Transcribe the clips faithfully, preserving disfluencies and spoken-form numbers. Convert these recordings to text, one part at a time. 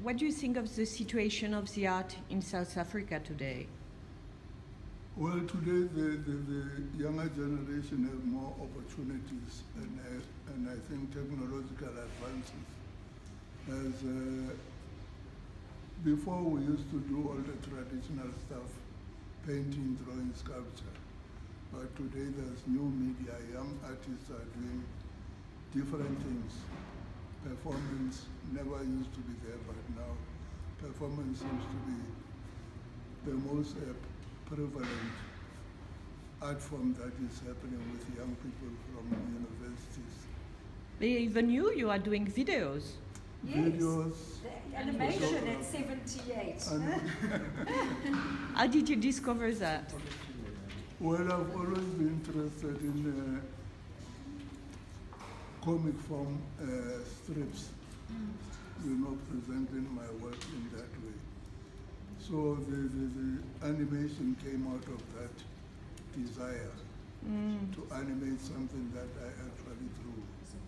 what do you think of the situation of the art in South Africa today? Well, today the, the, the younger generation have more opportunities, and, uh, and I think technological advances. As uh, before, we used to do all the traditional stuff, painting, drawing, sculpture. But today there's new media. Young artists are doing different things. Performance never used to be there, but now performance seems to be the most uh, prevalent art form that is happening with young people from universities. Even you, you are doing videos. Yes, Videos. The animation at seventy-eight. How did you discover that? Well, I've always been interested in uh, comic form uh, strips, mm. you know, presenting my work in that way. So the, the, the animation came out of that desire mm. to animate something that I actually drew.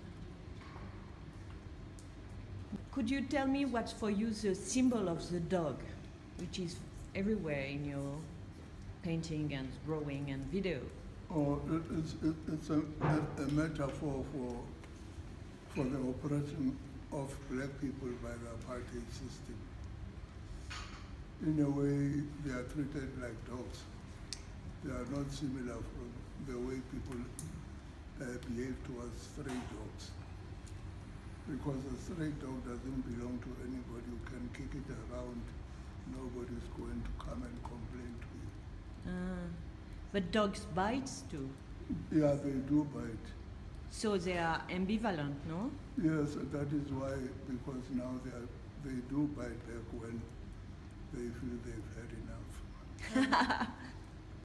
Could you tell me what's for you the symbol of the dog, which is everywhere in your painting and drawing and video? Oh, it, it's, it, it's a, a, a metaphor for, for the oppression of black people by the apartheid system. In a way, they are treated like dogs. They are not similar from the way people uh, behave towards stray dogs. Because a stray dog doesn't belong to anybody. You can kick it around. Nobody's going to come and complain to you. Ah, but dogs bite too. Yeah, they do bite. So they are ambivalent, no? Yes, that is why, because now they, are, they do bite back when they feel they've had enough.